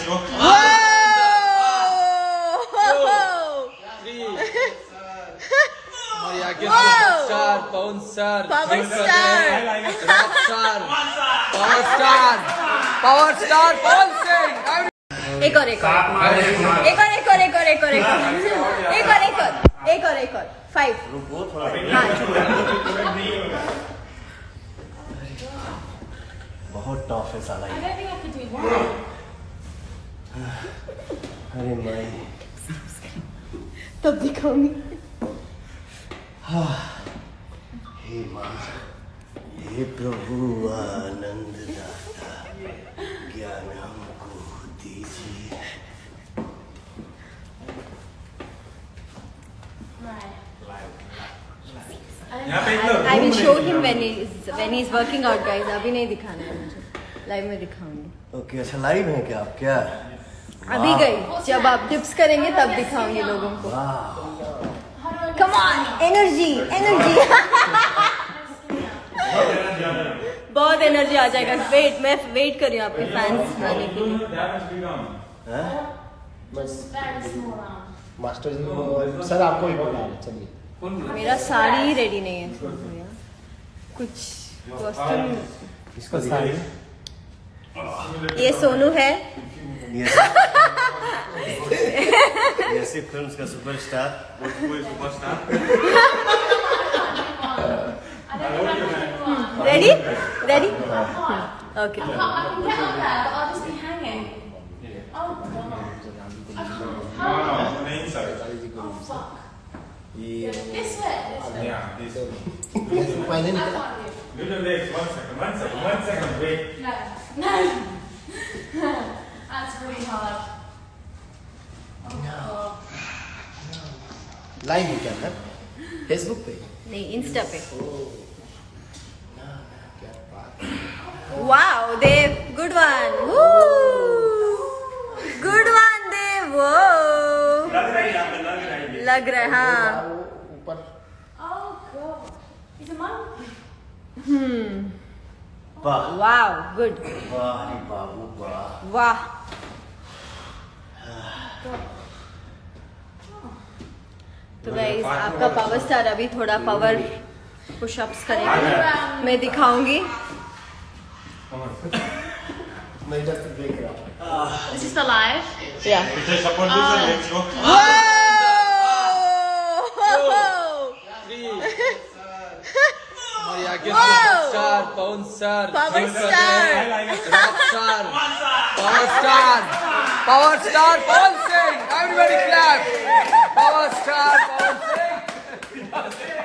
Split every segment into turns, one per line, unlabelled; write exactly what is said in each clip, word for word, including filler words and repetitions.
Star Pawan star power star rock star power star power star Pawan Singh. एक और एक और एक और एक और एक और एक और एक और एक और एक और एक और एक और फाइव।
बहुत टफ है साला ये। अरे माई
तब दिखाऊंगी।
हे माँ, हे प्रभु आनंद दाता, ज्ञान हमको दीजिए।
I will show him when he is when he is working out, guys. अभी नहीं दिखाना है मुझे, लाइव में दिखाऊंगी।
ओके, अच्छा लाइव है क्या आप? क्या
अभी गई, जब आप टिप्स करेंगे तब दिखाऊंगी लोगों को। Come on, energy, energy. बहुत एनर्जी आ जाएगा। वेट, मैं वेट कर रही हूँ आपके फैंस आने के लिए।
मास्टर जी सर आपको भी बोला है, चलिए।
मेरा साड़ी ही रेडी नहीं है, कुछ कॉस्ट्यूम।
इसको साड़ी
ये सोनू है,
ऐसी फिल्म्स का सुपरस्टार।
Ready ready okay.
पहले निकला। लाइव है क्या? फेसबुक पे
नहीं, इंस्टा पे। Wow Dev, good one, good one Dev. वो लग रहा है, हाँ
ऊपर।
हम्म
वाह
वाओ गुड,
वाह बाबू वाह
वाह। तो गाइस आपका पावर स्टार अभी थोड़ा पावर पुशअप्स करेगा, मैं दिखाऊंगी।
मैं इधर से देख रहा हूँ।
Is this the live?
Yeah.
Star Pawan star
power star
rock star power star power star Pawan Singh. Everybody clap. Power star Pawan Singh.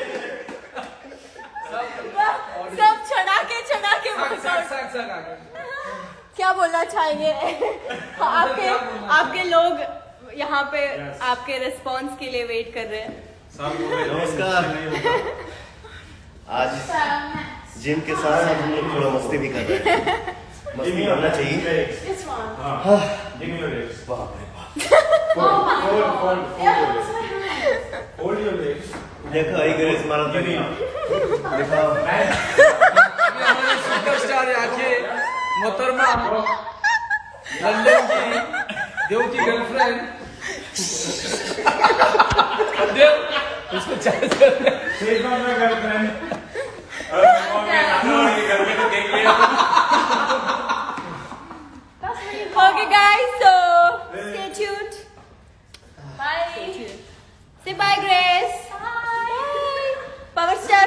सब चढ़ा के चढ़ा के वर्कआउट। क्या बोलना चाहेंगे आपके आपके लोग यहाँ पे आपके रिस्पांस के लिए वेट कर रहे हैं।
नमस्कार। आज जिम के साथ हम लोग थोड़ा मस्ती भी कर रहे हैं। मस्ती करना चाहिए। बाप रे देखो आई ग्रेस मारा था। देखो
हमारे सुपरस्टार यहाँ के मोहतरमा लंदन की देव की गर्लफ्रेंड देव उसको चार्ज कर girlfriend.
Okay guys, so stay tuned. Bye. Say bye Grace. Bye. Power star.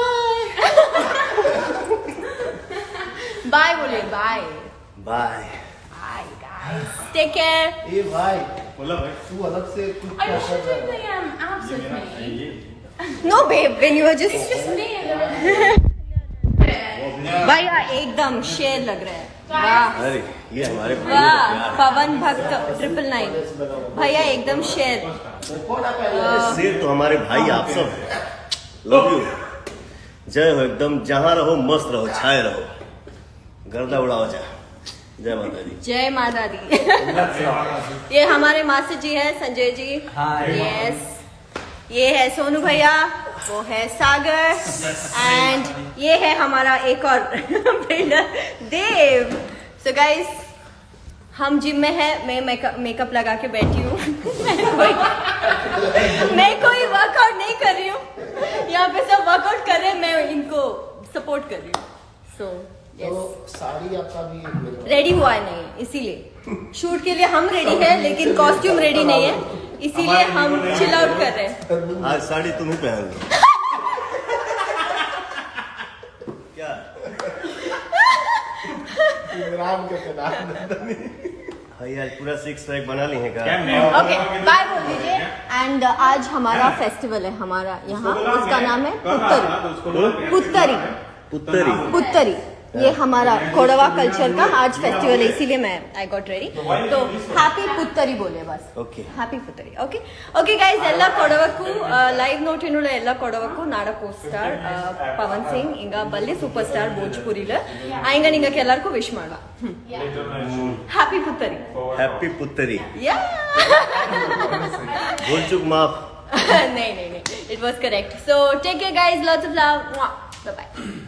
Bye बोले bye.
Bye
Bye guys. Take care.
ए भाई बोला भाई तू अलग से कुछ
Are
क्या
you
कर
shooting
रहा है?
the um, abs with me?
No babe, when you were just.
It's just me and
भैया एकदम शेर लग रहा है। वाह
अरे ये हमारे भाई
वाह,
का
पवन भक्त ट्रिपल नाइन भैया एकदम शेर।
प्यार। शेर तो हमारे भाई आप सब हैं। Love you. जय हो, एकदम जहाँ रहो मस्त रहो, छाए रहो, गर्दा उड़ाओ जा। जय माता दी।
जय माता दी। ये हमारे मास्टर जी है संजय जी। यस, ये है सोनू भैया, वो है सागर, एंड ये है हमारा एक और बिल्डर देव। सो गाइस हम जिम में है, मैं मेकअप लगा के बैठी हूँ मैं कोई मैं कोई वर्कआउट नहीं कर रही हूँ, यहाँ पे सब वर्कआउट कर रहे हैं, मैं इनको सपोर्ट कर रही हूँ। सो
तो साड़ी आपका भी
रेडी हुआ है नहीं, इसीलिए शूट के लिए हम रेडी है लेकिन कॉस्ट्यूम रेडी नहीं है, इसीलिए हम चिल आउट कर रहे हैं।
आज साड़ी तुम ही पहन लो। क्या
राम के खिलाफ
भाई आज पूरा सिक्स पैक बना ली है क्या?
ओके बाय बोल दीजिए। एंड आज हमारा फेस्टिवल है, हमारा यहाँ उसका नाम है पुत्तरी पुत्तरी
पुत्तरी
पुत्तरी ये हमारा कोडवा कल्चर का आज फेस्टिवल है, इसीलिए मैं आई गॉट रेडी। तो हैप्पी पुत्तरी बोले बस।
Okay
happy Puthari. Okay okay guys, ಎಲ್ಲ ಕೊಡವಕ್ಕೂ ಲೈವ್ ನೋಟಿನುಳ್ಳ ಎಲ್ಲ ಕೊಡವಕ್ಕೂ ನಾಡಕೋ ಸ್ಟಾರ್ ಪವನ್ ಸಿಂಗ್ ಇಂಗ ಬಲ್ಲೆ ಸೂಪರ್ ಸ್ಟಾರ್ ಭೋಜ್ಪುರಿಲ ಆಯ್ಗ ನಿಂಗಕ್ಕೆ ಎಲ್ಲರಿಗೂ ವಿಶ್ ಮಾಡುವ हैप्पी पुत्तरी।
हैप्पी पुत्तरी
या
भूल चुक माफ।
नहीं नहीं नहीं, it was correct. So take care guys, lots of love, bye bye.